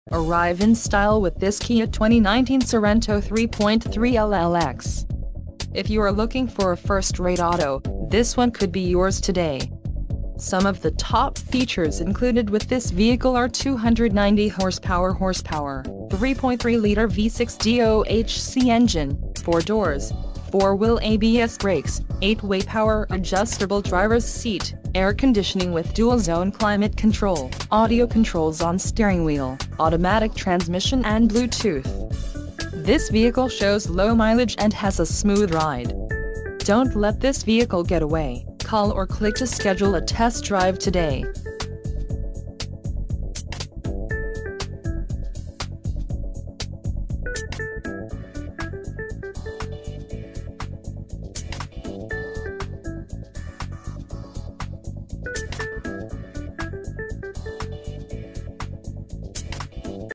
Arrive in style with this Kia 2019 Sorento 3.3L LX. If you are looking for a first-rate auto, this one could be yours today. Some of the top features included with this vehicle are 290 horsepower, 3.3-liter V6 DOHC engine, 4 doors, 4-wheel ABS brakes, 8-way power adjustable driver's seat, air conditioning with dual-zone climate control, audio controls on steering wheel, automatic transmission and Bluetooth. This vehicle shows low mileage and has a smooth ride. Don't let this vehicle get away. Call or click to schedule a test drive today.